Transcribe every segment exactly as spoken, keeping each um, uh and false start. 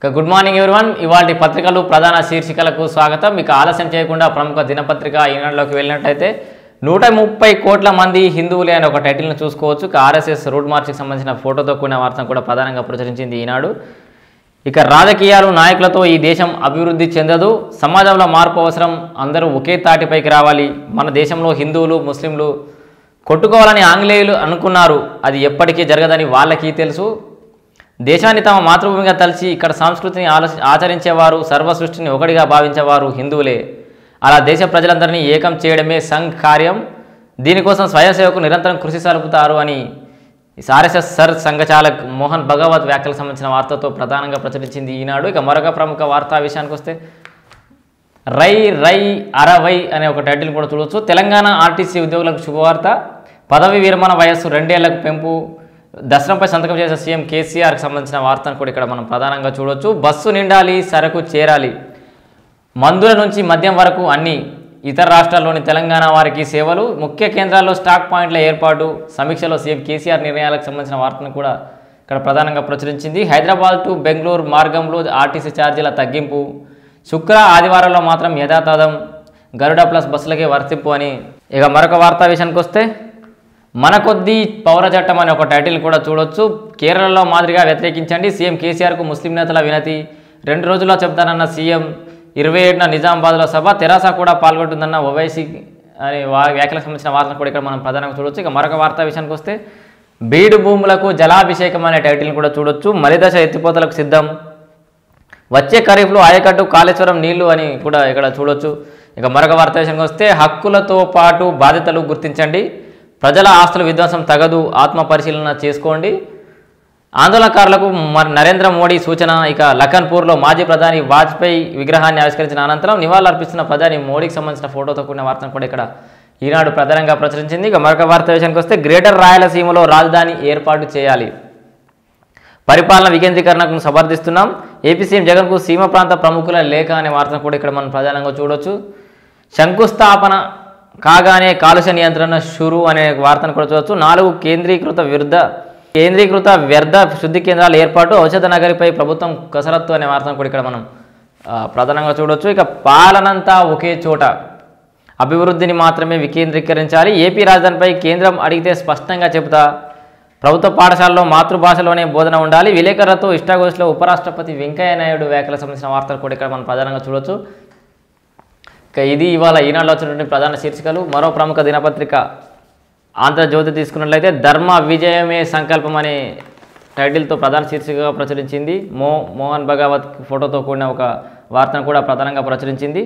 Good morning everyone. ఇవాళ పత్రికలు ప్రధాన శీర్షికలకు స్వాగతం. మీకు ఆలస్యం చేయకుండా ప్రముఖ దినపత్రిక ఈనాడులోకి వెళ్ళినట్టయితే నూట ముప్పై కోట్ల మంది హిందువులే అనే ఒక టైటిల్ను చూసుకోవచ్చు. ఇక ఆర్ఎస్ఎస్ రూట్ మార్చ్కి సంబంధించిన ఫోటోతో కూడిన వార్తను కూడా ప్రధానంగా ప్రచురించింది ఈనాడు. ఇక రాజకీయాలు నాయకులతో ఈ దేశం అభివృద్ధి చెందదు, సమాజంలో మార్పు అవసరం, అందరూ ఒకే తాటిపైకి రావాలి. మన దేశంలో హిందువులు ముస్లింలు కొట్టుకోవాలని ఆంగ్లేయులు అనుకున్నారు, అది ఎప్పటికీ జరగదని వాళ్ళకి తెలుసు. దేశాన్ని తమ మాతృభూమిగా తలిచి ఇక్కడ సంస్కృతిని ఆచరించేవారు, సర్వ సృష్టిని ఒకటిగా భావించేవారు హిందువులే. అలా దేశ ప్రజలందరినీ ఏకం చేయడమే సంఘ్ కార్యం. దీనికోసం స్వయం సేవకు నిరంతరం కృషి సలుపుతారు అని ఆర్ఎస్ఎస్ సర్ సంఘచాలక్ మోహన్ భగవత్ వ్యాఖ్యలకు సంబంధించిన వార్తతో ప్రధానంగా ప్రచురించింది ఈనాడు. ఇక మరొక ప్రముఖ వార్తా విషయానికి వస్తే రై రై అరవై అనే ఒక టైటిల్ కూడా చూడవచ్చు. తెలంగాణ ఆర్టీసీ ఉద్యోగులకు శుభవార్త, పదవి విరమణ వయస్సు రెండేళ్లకు పెంపు, దసరంపై సంతకం చేసిన సీఎం కేసీఆర్కి సంబంధించిన వార్తను కూడా ఇక్కడ మనం ప్రధానంగా చూడవచ్చు. బస్సు నిండాలి, సరకు చేరాలి, మందుల నుంచి మద్యం వరకు అన్ని ఇతర రాష్ట్రాల్లోని తెలంగాణ వారికి సేవలు, ముఖ్య కేంద్రాల్లో స్టాక్ పాయింట్ల ఏర్పాటు, సమీక్షలో సీఎం కేసీఆర్ నిర్ణయాలకు సంబంధించిన వార్తను కూడా ఇక్కడ ప్రధానంగా ప్రచురించింది. హైదరాబాద్ టు బెంగళూరు మార్గంలో ఆర్టీసీ ఛార్జీల తగ్గింపు, శుక్ర ఆదివారంలో మాత్రం యథాతథం, గరుడ ప్లస్ బస్సులకే వర్తింపు అని. ఇక మరొక వార్తా విషయానికి వస్తే మన కొద్దీ పౌర చట్టం అనే ఒక టైటిల్ కూడా చూడొచ్చు. కేరళలో మాదిరిగా వ్యతిరేకించండి, సీఎం కేసీఆర్కు ముస్లిం నేతల వినతి, రెండు రోజుల్లో చెప్తానన్న సీఎం, ఇరవై ఏడున నిజామాబాద్లో సభ, తెరాస కూడా పాల్గొంటుందన్న ఓవైసీ అనే వ్యాఖ్యలకు సంబంధించిన వార్తను కూడా ఇక్కడ మనం ప్రధానంగా చూడొచ్చు. ఇక మరొక వార్తా విషయానికి వస్తే బీడు భూములకు జలాభిషేకం అనే టైటిల్ని కూడా చూడొచ్చు. మలిదశ ఎత్తిపోతలకు సిద్ధం, వచ్చే ఖరీఫ్లో ఆయకట్టు కాళేశ్వరం నీళ్లు అని కూడా ఇక్కడ చూడొచ్చు. ఇక మరొక వార్తా విషయానికి వస్తే హక్కులతో పాటు బాధ్యతలు గుర్తించండి, ప్రజల ఆస్తుల విధ్వంసం తగదు, ఆత్మ పరిశీలన చేసుకోండి, ఆందోళనకారులకు నరేంద్ర మోడీ సూచన. ఇక లఖన్పూర్లో మాజీ ప్రధాని వాజ్పేయి విగ్రహాన్ని ఆవిష్కరించిన అనంతరం నివాళులర్పిస్తున్న ప్రధాని మోడీకి సంబంధించిన ఫోటోతో కూడిన వార్తను కూడా ఇక్కడ ఈనాడు ప్రధానంగా ప్రచురించింది. ఇక మరొక వార్తా విషయానికి వస్తే గ్రేటర్ రాయలసీమలో రాజధాని ఏర్పాటు చేయాలి, పరిపాలన వికేంద్రీకరణకు సమర్థిస్తున్నాం, ఏపీ సీఎం జగన్కు సీమ ప్రాంత ప్రముఖుల లేఖ అనే వార్తను కూడా ఇక్కడ మనం ప్రధానంగా చూడొచ్చు. శంకుస్థాపన కాగానే కాలుష్య నియంత్రణ షురు అనే వార్తను కూడా చూడవచ్చు. నాలుగు కేంద్రీకృత వ్యర్థ కేంద్రీకృత వ్యర్థ శుద్ధి కేంద్రాల ఏర్పాటు, ఔషధ నగరిపై ప్రభుత్వం కసరత్తు అనే వార్తను కూడా ఇక్కడ మనం ప్రధానంగా చూడవచ్చు. ఇక పాలనంతా ఒకే చోట, అభివృద్ధిని మాత్రమే వికేంద్రీకరించాలి, ఏపీ రాజధానిపై కేంద్రం అడిగితే స్పష్టంగా చెబుతా, ప్రభుత్వ పాఠశాలలో మాతృభాషలోనే బోధన ఉండాలి, విలేకరులతో ఇష్టాగోష్ఠిలో ఉపరాష్ట్రపతి వెంకయ్య నాయుడు వ్యాఖ్యలకు సంబంధించిన వార్తలు కూడా ఇక్కడ మనం ప్రధానంగా చూడవచ్చు. ఇక ఇది ఇవాళ ఈనాడులో వచ్చినటువంటి ప్రధాన శీర్షికలు. మరో ప్రముఖ దినపత్రిక ఆంధ్రజ్యోతి తీసుకున్నట్లయితే ధర్మ విజయమే సంకల్పం అనే టైటిల్తో ప్రధాన శీర్షికగా ప్రచురించింది. మో మోహన్ భగవత్ ఫోటోతో కూడిన ఒక వార్తను కూడా ప్రధానంగా ప్రచురించింది.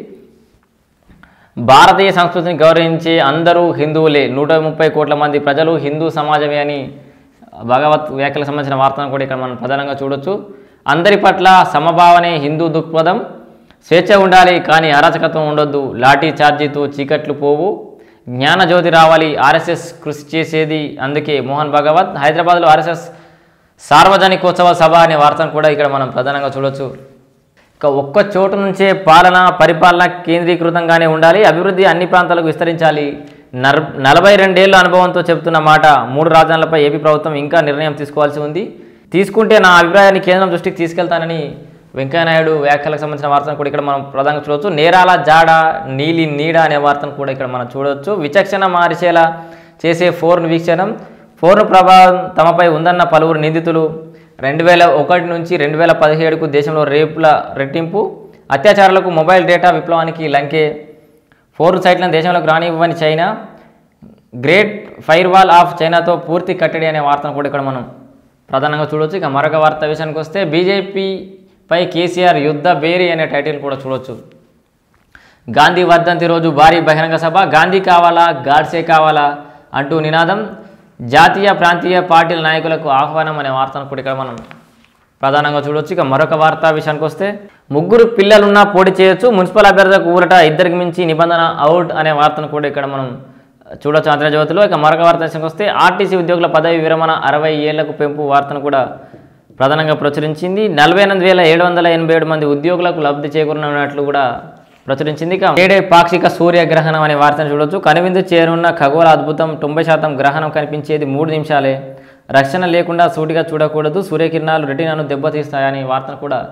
భారతీయ సంస్కృతిని గౌరవించే అందరూ హిందువులే, నూట ముప్పై కోట్ల మంది ప్రజలు హిందూ సమాజమే అని భగవత్ వ్యాఖ్యలకు సంబంధించిన వార్తను కూడా ఇక్కడ మనం ప్రధానంగా చూడొచ్చు. అందరి పట్ల సమభావనే హిందూ దృక్పథం, స్వేచ్ఛ ఉండాలి కానీ అరాచకత్వం ఉండొద్దు, లాఠీ ఛార్జీతో చీకట్లు పోవు, జ్ఞానజ్యోతి రావాలి, ఆర్ఎస్ఎస్ కృషి చేసేది అందుకే మోహన్ భగవత్. హైదరాబాద్లో ఆర్ఎస్ఎస్ సార్వజనికోత్సవ సభ అనే వార్తను కూడా ఇక్కడ మనం ప్రధానంగా చూడొచ్చు. ఇక ఒక్క చోటు నుంచే పాలన పరిపాలన కేంద్రీకృతంగానే ఉండాలి, అభివృద్ధి అన్ని ప్రాంతాలకు విస్తరించాలి, నర్ నలభై రెండేళ్ల అనుభవంతో చెబుతున్న మాట, మూడు రాజధానులపై ఏపీ ప్రభుత్వం ఇంకా నిర్ణయం తీసుకోవాల్సి ఉంది, తీసుకుంటే నా అభిప్రాయాన్ని కేంద్రం దృష్టికి తీసుకెళ్తానని వెంకయ్యనాయుడు వ్యాఖ్యలకు సంబంధించిన వార్తను కూడా ఇక్కడ మనం ప్రధానంగా చూడవచ్చు. నేరాల జాడ నీలి నీడ అనే వార్తను కూడా ఇక్కడ మనం చూడవచ్చు. విచక్షణ మార్చేలా చేసే ఫోర్న్ వీక్షణం, ఫోర్న్ ప్రభావం తమపై ఉందన్న పలువురు నిందితులు, రెండు వేల ఒకటి నుంచి రెండు వేల పదిహేడుకు దేశంలో రేపుల రెట్టింపు, అత్యాచారాలకు మొబైల్ డేటా విప్లవానికి లంకే, ఫోర్న్ సైట్లను దేశంలోకి రానివ్వని China, great fire wall of చైనాతో పూర్తి కట్టడి అనే వార్తను కూడా ఇక్కడ మనం ప్రధానంగా చూడవచ్చు. ఇక మరొక వార్త విషయానికి వస్తే బీజేపీ పై కేసీఆర్ యుద్ధ బేరీ అనే టైటిల్ కూడా చూడొచ్చు. గాంధీ వర్ధంతి రోజు భారీ బహిరంగ సభ, గాంధీ కావాలా గాడ్సే కావాలా అంటూ నినాదం, జాతీయ ప్రాంతీయ పార్టీల నాయకులకు ఆహ్వానం అనే వార్తను కూడా ఇక్కడ మనం ప్రధానంగా చూడొచ్చు. ఇక మరొక వార్తా విషయానికి వస్తే ముగ్గురు పిల్లలున్నా పోటీ చేయొచ్చు, మున్సిపల్ అభ్యర్థులకు ఊరట, ఇద్దరికి మించి నిబంధన అవుట్ అనే వార్తను కూడా ఇక్కడ మనం చూడొచ్చు ఆంధ్రజ్యోతిలో. ఇక మరొక వార్త విషయానికి వస్తే ఆర్టీసీ ఉద్యోగుల పదవి విరమణ అరవై ఏళ్లకు పెంపు వార్తను కూడా ప్రధానంగా ప్రచురించింది. నలభై ఎనిమిది వేల ఏడు వందల ఎనభై ఏడు మంది ఉద్యోగులకు లబ్ధి చేకూరనున్నట్లు కూడా ప్రచురించింది. ఇక ఏడే పాక్షిక సూర్యగ్రహణం అనే వార్తను చూడొచ్చు. కనువిందు చేరున్న ఖగోళ అద్భుతం, తొంభై శాతం గ్రహణం కనిపించేది మూడు నిమిషాలే, రక్షణ లేకుండా సూటిగా చూడకూడదు, సూర్యకిరణాలు రెటీనాను దెబ్బతీస్తాయని వార్తను కూడా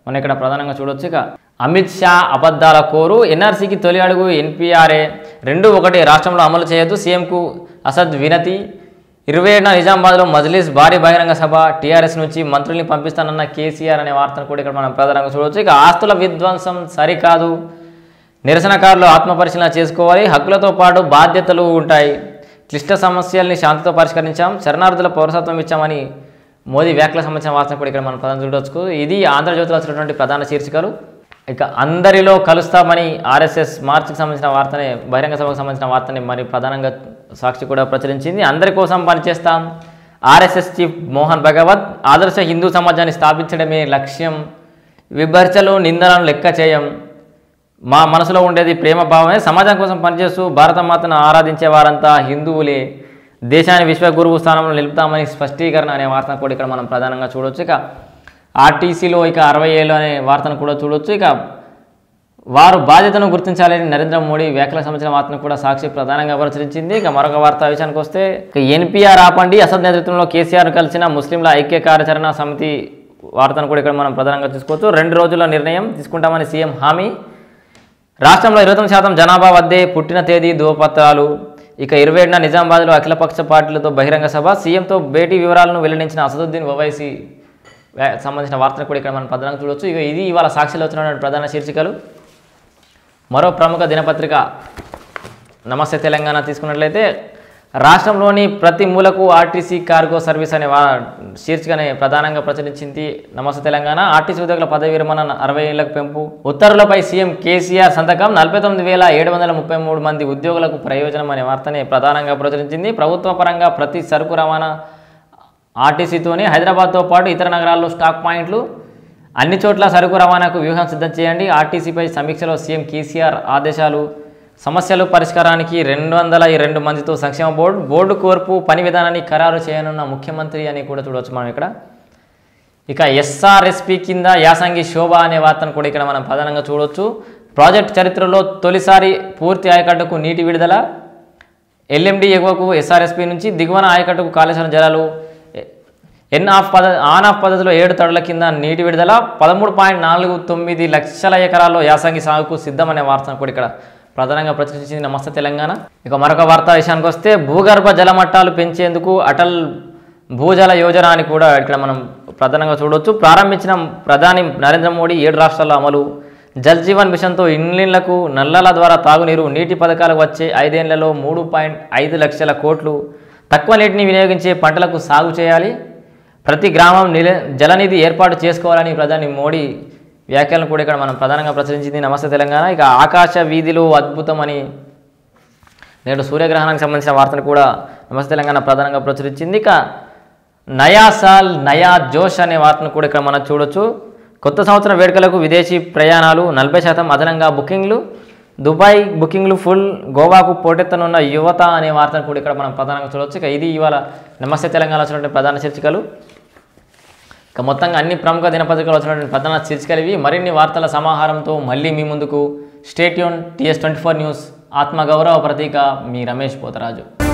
మనం ఇక్కడ ప్రధానంగా చూడొచ్చు. ఇక అమిత్ షా అబద్ధాల కోరు, ఎన్ఆర్సీకి తొలి అడుగు ఎన్పీఆర్ఏ రెండు ఒకటి రాష్ట్రంలో అమలు చేయొద్దు, సీఎంకు అసద్ వినతి. ఇరవై ఏడున నిజామాబాద్లో మజ్లిస్ భారీ బహిరంగ సభ, టీఆర్ఎస్ నుంచి మంత్రుల్ని పంపిస్తానన్న కేసీఆర్ అనే వార్తను కూడా ఇక్కడ మనం ప్రధానంగా చూడవచ్చు. ఇక ఆస్తుల విధ్వంసం సరికాదు, నిరసనకారులు ఆత్మపరిశీలన చేసుకోవాలి, హక్కులతో పాటు బాధ్యతలు ఉంటాయి, క్లిష్ట సమస్యల్ని శాంతితో పరిష్కరించాం, శరణార్థుల పౌరసత్వం ఇచ్చామని మోదీ వ్యాఖ్యలకు సంబంధించిన వార్తను కూడా ఇక్కడ మనం ప్రధాన చూడవచ్చు. ఇది ఆంధ్రజ్యోతిలో వచ్చినటువంటి ప్రధాన శీర్షికలు. ఇక అందరిలో కలుస్తామని ఆర్ఎస్ఎస్ మార్చికి సంబంధించిన వార్తనే, బహిరంగ సభకు సంబంధించిన వార్తని మరి ప్రధానంగా సాక్షి కూడా ప్రచురించింది. అందరి కోసం పనిచేస్తాం, ఆర్ఎస్ఎస్ చీఫ్ మోహన్ భగవత్, ఆదర్శ హిందూ సమాజాన్ని స్థాపించడమే లక్ష్యం, విభర్చలు నిందలను లెక్క చేయం, మా మనసులో ఉండేది ప్రేమ భావమే, సమాజం కోసం పనిచేస్తూ భారతమాతను ఆరాధించే వారంతా హిందువులే, దేశాన్ని విశ్వగురువు స్థానంలో నిలుపుతామని స్పష్టీకరణ అనే వార్తను కూడా ఇక్కడ మనం ప్రధానంగా చూడవచ్చు. ఇక ఆర్టీసీలో ఇక అరవై ఏళ్ళు అనే వార్తను కూడా చూడవచ్చు. ఇక వారు బాధ్యతను గుర్తించాలని నరేంద్ర మోడీ వ్యాఖ్యలకు సంబంధించిన వార్తను కూడా సాక్షి ప్రధానంగా ప్రచురించింది. ఇక మరొక వార్త విషయానికి వస్తే ఇక ఎన్పీఆర్ ఆపండి, అసద్ నేతృత్వంలో కేసీఆర్ కలిసిన ముస్లింల ఐక్య కార్యాచరణ సమితి వార్తను కూడా ఇక్కడ మనం ప్రధానంగా చూసుకోవచ్చు. రెండు రోజుల నిర్ణయం తీసుకుంటామని సీఎం హామీ, రాష్ట్రంలో ఇరవై తొమ్మిది శాతం జనాభా వద్దే పుట్టిన తేదీ ధృవపత్రాలు. ఇక ఇరవై ఏడున నిజామాబాద్లో అఖిలపక్ష పార్టీలతో బహిరంగ సభ, సీఎంతో భేటీ వివరాలను వెల్లడించిన అసదుద్దీన్ ఓవైసీ సంబంధించిన వార్తను కూడా ఇక్కడ మనం ప్రధానంగా చూడవచ్చు. ఇక ఇది ఇవాళ సాక్షిలో వచ్చినటువంటి ప్రధాన శీర్షికలు. మరో ప్రముఖ దినపత్రిక నమస్తే తెలంగాణ తీసుకున్నట్లయితే రాష్ట్రంలోని ప్రతి మూలకు ఆర్టీసీ కార్గో సర్వీస్ అనే శీర్షికనే ప్రధానంగా ప్రచురించింది నమస్తే తెలంగాణ. ఆర్టీసీ ఉద్యోగుల పదవి విరమణ అరవై ఏళ్లకు పెంపు, ఉత్తర్వులపై సీఎం కేసీఆర్ సంతకం, నలభై తొమ్మిది వేల ఏడు వందల ముప్పై మూడు మంది ఉద్యోగులకు ప్రయోజనం అనే వార్తనే ప్రధానంగా ప్రచురించింది. ప్రభుత్వ పరంగా ప్రతి సరుకు రవాణా ఆర్టీసీతోనే, హైదరాబాద్తో పాటు ఇతర నగరాల్లో స్టాక్ పాయింట్లు, అన్ని చోట్ల సరుకు రవాణాకు వ్యూహం సిద్ధం చేయండి, ఆర్టీసీపై సమీక్షలో సీఎం కేసీఆర్ ఆదేశాలు, సమస్యలు పరిష్కారానికి రెండు వందల రెండు మందితో సంక్షేమ బోర్డు, బోర్డు కోర్పు పని విధానాన్ని ఖరారు చేయనున్న ముఖ్యమంత్రి అని కూడా చూడవచ్చు మనం ఇక్కడ. ఇక ఎస్ఆర్ఎస్పి కింద యాసంగి శోభ అనే వార్తను కూడా ఇక్కడ మనం ప్రధానంగా చూడవచ్చు. ప్రాజెక్ట్ చరిత్రలో తొలిసారి పూర్తి ఆయకట్టుకు నీటి విడుదల, ఎల్ఎండి ఎగువకు ఎస్ఆర్ఎస్పి నుంచి దిగువన ఆయకట్టుకు కాళేశ్వరం జలాలు, ఎన్ ఆఫ్ పద ఆన్ ఆఫ్ పద్ధతిలో ఏడు తడుల కింద నీటి విడుదల, పదమూడు పాయింట్ నాలుగు తొమ్మిది లక్షల ఎకరాల్లో యాసంగి సాగుకు సిద్ధమనే వార్తను కూడా ఇక్కడ ప్రధానంగా ప్రచురించింది నమస్తే తెలంగాణ. ఇక మరొక వార్త విషయానికి వస్తే భూగర్భ జలమట్టాలు పెంచేందుకు అటల్ భూజల యోజన అని కూడా ఇక్కడ మనం ప్రధానంగా చూడవచ్చు. ప్రారంభించిన ప్రధాని నరేంద్ర మోడీ ఏడు రాష్ట్రాల అమలు, జల్ జీవన్ మిషన్తో ఇళ్లకు నల్లల ద్వారా తాగునీరు, నీటి పథకాలకు వచ్చే ఐదేళ్లలో మూడు పాయింట్ ఐదు లక్షల కోట్లు, తక్కువ నీటిని వినియోగించే పంటలకు సాగు చేయాలి, ప్రతి గ్రామం నిల జలనిధి ఏర్పాటు చేసుకోవాలని ప్రధాని మోడీ వ్యాఖ్యలను కూడా ఇక్కడ మనం ప్రధానంగా ప్రచురించింది నమస్తే తెలంగాణ. ఇక ఆకాశ వీధిలో అద్భుతం అని నేడు సూర్యగ్రహణానికి సంబంధించిన వార్తను కూడా నమస్తే తెలంగాణ ప్రధానంగా ప్రచురించింది. ఇక నయా సాల్ నయా జోష్ అనే వార్తను కూడా ఇక్కడ మనం చూడొచ్చు. కొత్త సంవత్సరం వేడుకలకు విదేశీ ప్రయాణాలు నలభై శాతం అదనంగా బుకింగ్లు, దుబాయ్ బుకింగ్లు ఫుల్, గోవాకు పోటెత్తనున్న యువత అనే వార్తను కూడా ఇక్కడ మనం ప్రధానంగా చూడవచ్చు. ఇక ఇది ఇవాళ నమస్తే తెలంగాణ వచ్చినటువంటి ప్రధాన శీర్షికలు. ఇక మొత్తంగా అన్ని ప్రముఖ దినపత్రికలు వచ్చినటువంటి ప్రధాన శీర్షికలు ఇవి. మరిన్ని వార్తల సమాహారంతో మళ్ళీ మీ ముందుకు. Stay tune. TS twenty four news, ఆత్మగౌరవ ప్రతీక, మీ రమేష్ పోతరాజు.